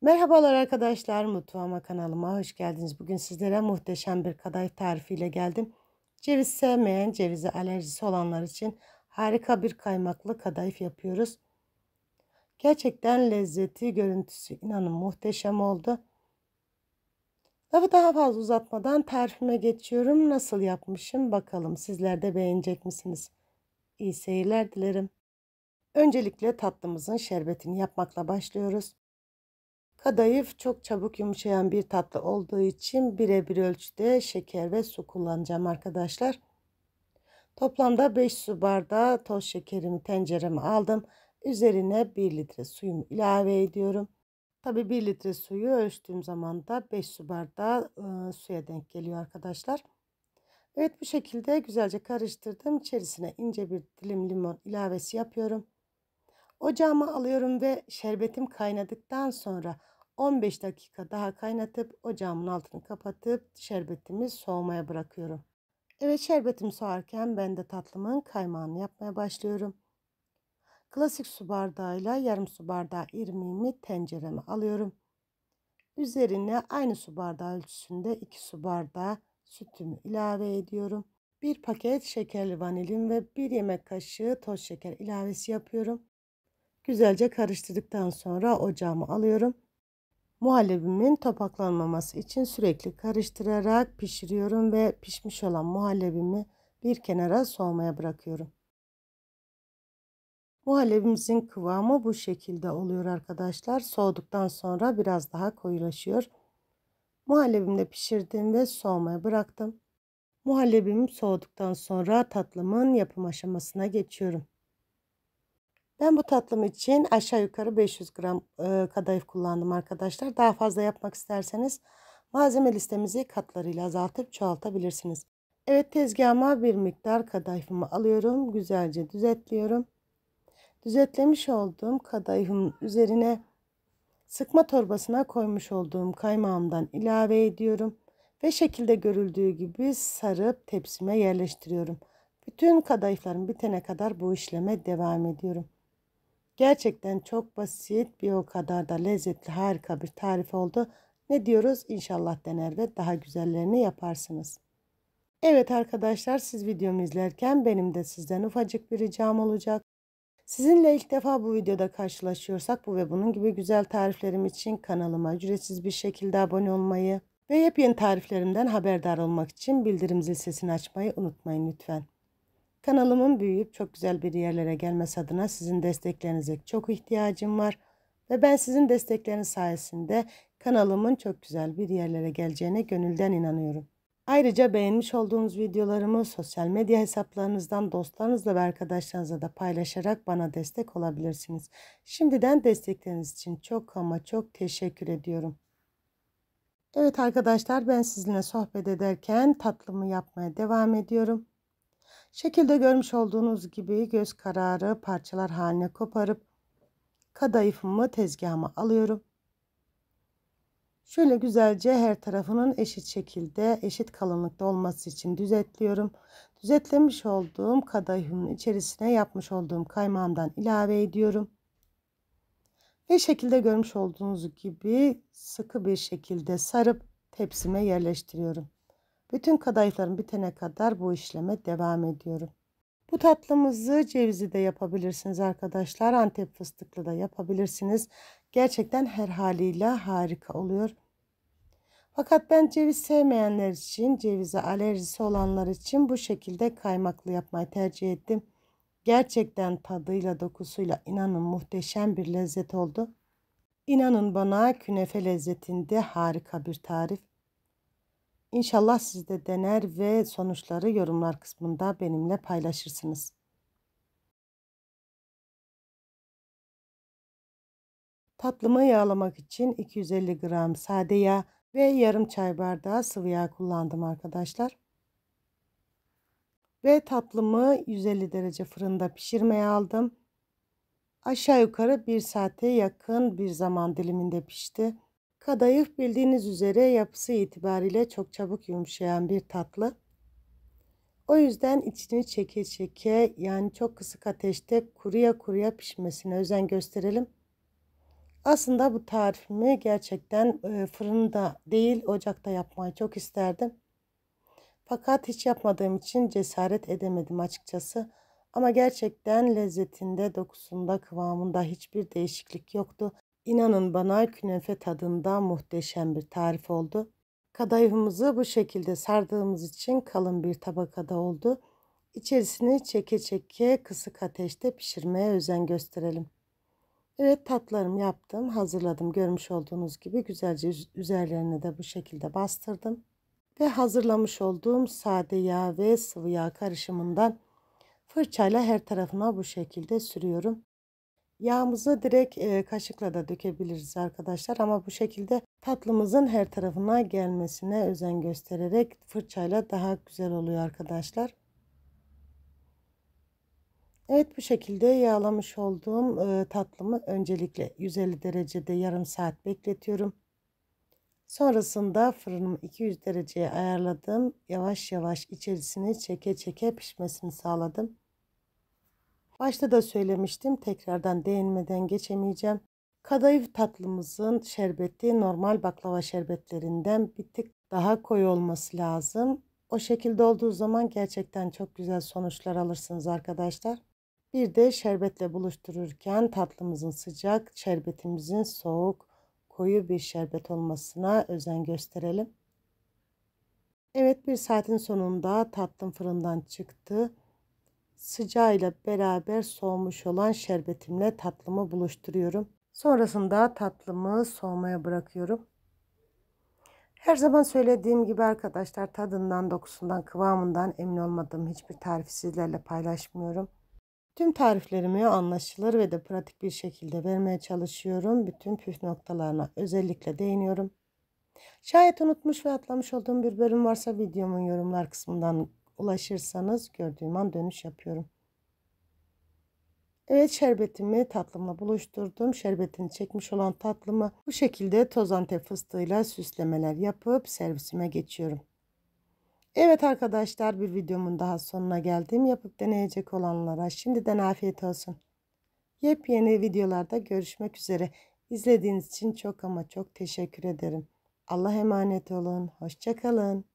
Merhabalar arkadaşlar, mutfağıma kanalıma hoş geldiniz. Bugün sizlere muhteşem bir kadayıf tarifiyle geldim. Ceviz sevmeyen, cevize alerjisi olanlar için harika bir kaymaklı kadayıf yapıyoruz. Gerçekten lezzeti, görüntüsü inanın muhteşem oldu. Lafı daha fazla uzatmadan tarifime geçiyorum. Nasıl yapmışım bakalım, sizler de beğenecek misiniz? İyi seyirler dilerim. Öncelikle tatlımızın şerbetini yapmakla başlıyoruz. Kadayıf çok çabuk yumuşayan bir tatlı olduğu için birebir ölçüde şeker ve su kullanacağım arkadaşlar. Toplamda 5 su bardağı toz şekerimi tencereme aldım. Üzerine 1 litre suyumu ilave ediyorum. Tabii 1 litre suyu ölçtüğüm zaman da 5 su bardağı suya denk geliyor arkadaşlar. Evet, bu şekilde güzelce karıştırdım. İçerisine ince bir dilim limon ilavesi yapıyorum. Ocağıma alıyorum ve şerbetim kaynadıktan sonra 15 dakika daha kaynatıp ocağımın altını kapatıp şerbetimi soğumaya bırakıyorum. Evet, şerbetim soğarken ben de tatlımın kaymağını yapmaya başlıyorum. Klasik su bardağıyla yarım su bardağı irmiğimi tencereme alıyorum. Üzerine aynı su bardağı ölçüsünde 2 su bardağı sütümü ilave ediyorum. Bir paket şekerli vanilin ve 1 yemek kaşığı toz şeker ilavesi yapıyorum. Güzelce karıştırdıktan sonra ocağıma alıyorum. Muhallebimin topaklanmaması için sürekli karıştırarak pişiriyorum ve pişmiş olan muhallebimi bir kenara soğumaya bırakıyorum. Muhallebimizin kıvamı bu şekilde oluyor arkadaşlar. Soğuduktan sonra biraz daha koyulaşıyor. Muhallebimi de pişirdim ve soğumaya bıraktım. Muhallebim soğuduktan sonra tatlımın yapım aşamasına geçiyorum. Ben bu tatlım için aşağı yukarı 500 gram kadayıf kullandım arkadaşlar. Daha fazla yapmak isterseniz malzeme listemizi katlarıyla azaltıp çoğaltabilirsiniz. Evet, tezgahıma bir miktar kadayıfımı alıyorum. Güzelce düzetliyorum. Düzetlemiş olduğum kadayıfın üzerine sıkma torbasına koymuş olduğum kaymağımdan ilave ediyorum. Ve şekilde görüldüğü gibi sarıp tepsime yerleştiriyorum. Bütün kadayıflarım bitene kadar bu işleme devam ediyorum. Gerçekten çok basit, bir o kadar da lezzetli, harika bir tarif oldu. Ne diyoruz? İnşallah dener ve daha güzellerini yaparsınız. Evet arkadaşlar, siz videomu izlerken benim de sizden ufacık bir ricam olacak. Sizinle ilk defa bu videoda karşılaşıyorsak bu ve bunun gibi güzel tariflerim için kanalıma ücretsiz bir şekilde abone olmayı ve yepyeni tariflerimden haberdar olmak için bildirim zil sesini açmayı unutmayın lütfen. Kanalımın büyüyüp çok güzel bir yerlere gelmesi adına sizin desteklerinize çok ihtiyacım var. Ve ben sizin destekleriniz sayesinde kanalımın çok güzel bir yerlere geleceğine gönülden inanıyorum. Ayrıca beğenmiş olduğunuz videolarımı sosyal medya hesaplarınızdan dostlarınızla ve arkadaşlarınızla da paylaşarak bana destek olabilirsiniz. Şimdiden destekleriniz için çok ama çok teşekkür ediyorum. Evet arkadaşlar, ben sizinle sohbet ederken tatlımı yapmaya devam ediyorum. Şekilde görmüş olduğunuz gibi göz kararı parçalar haline koparıp kadayıfımı tezgahıma alıyorum. Şöyle güzelce her tarafının eşit şekilde, eşit kalınlıkta olması için düzeltiyorum. Düzetlemiş olduğum kadayıfımın içerisine yapmış olduğum kaymağımdan ilave ediyorum. Ve şekilde görmüş olduğunuz gibi sıkı bir şekilde sarıp tepsime yerleştiriyorum. Bütün kadayıflarım bitene kadar bu işleme devam ediyorum. Bu tatlımızı cevizli de yapabilirsiniz arkadaşlar. Antep fıstıklı da yapabilirsiniz. Gerçekten her haliyle harika oluyor. Fakat ben ceviz sevmeyenler için, cevize alerjisi olanlar için bu şekilde kaymaklı yapmayı tercih ettim. Gerçekten tadıyla, dokusuyla inanın muhteşem bir lezzet oldu. İnanın bana, künefe lezzetinde harika bir tarif. İnşallah siz de dener ve sonuçları yorumlar kısmında benimle paylaşırsınız. Tatlımı yağlamak için 250 gram sade yağ ve yarım çay bardağı sıvı yağ kullandım arkadaşlar. Ve tatlımı 150 derece fırında pişirmeye aldım. Aşağı yukarı 1 saate yakın bir zaman diliminde pişti. Kadayıf bildiğiniz üzere yapısı itibariyle çok çabuk yumuşayan bir tatlı. O yüzden içini çeke çeke, yani çok kısık ateşte kuruya kuruya pişmesine özen gösterelim. Aslında bu tarifimi gerçekten fırında değil ocakta yapmayı çok isterdim. Fakat hiç yapmadığım için cesaret edemedim açıkçası. Ama gerçekten lezzetinde, dokusunda, kıvamında hiçbir değişiklik yoktu. İnanın bana künefe tadında muhteşem bir tarif oldu. Kadayıfımızı bu şekilde sardığımız için kalın bir tabakada oldu. İçerisini çeke çeke kısık ateşte pişirmeye özen gösterelim. Evet, tatlarımı yaptım, hazırladım. Görmüş olduğunuz gibi güzelce üzerlerine de bu şekilde bastırdım. Ve hazırlamış olduğum sade yağ ve sıvı yağ karışımından fırçayla her tarafına bu şekilde sürüyorum. Yağımızı direkt kaşıkla da dökebiliriz arkadaşlar, ama bu şekilde tatlımızın her tarafına gelmesine özen göstererek fırçayla daha güzel oluyor arkadaşlar. Evet, bu şekilde yağlamış olduğum tatlımı öncelikle 150 derecede yarım saat bekletiyorum. Sonrasında fırınımı 200 dereceye ayarladım. Yavaş yavaş içerisini çeke çeke pişmesini sağladım. Başta da söylemiştim, tekrardan değinmeden geçemeyeceğim. Kadayıf tatlımızın şerbeti normal baklava şerbetlerinden bir tık daha koyu olması lazım. O şekilde olduğu zaman gerçekten çok güzel sonuçlar alırsınız arkadaşlar. Bir de şerbetle buluştururken tatlımızın sıcak, şerbetimizin soğuk, koyu bir şerbet olmasına özen gösterelim. Evet, bir saatin sonunda tatlım fırından çıktı. Sıcağıyla beraber soğumuş olan şerbetimle tatlımı buluşturuyorum. Sonrasında tatlımı soğumaya bırakıyorum. Her zaman söylediğim gibi arkadaşlar, tadından, dokusundan, kıvamından emin olmadığım hiçbir tarifi sizlerle paylaşmıyorum. Tüm tariflerimi anlaşılır ve de pratik bir şekilde vermeye çalışıyorum. Bütün püf noktalarına özellikle değiniyorum. Şayet unutmuş ve atlamış olduğum bir bölüm varsa videomun yorumlar kısmından ulaşırsanız gördüğüm an dönüş yapıyorum. Evet, şerbetimi tatlımla buluşturdum. Şerbetini çekmiş olan tatlımı bu şekilde toz antep fıstığıyla süslemeler yapıp servisime geçiyorum. Evet arkadaşlar, bir videomun daha sonuna geldim. Yapıp deneyecek olanlara şimdiden afiyet olsun. Yepyeni videolarda görüşmek üzere. İzlediğiniz için çok ama çok teşekkür ederim. Allah'a emanet olun. Hoşça kalın.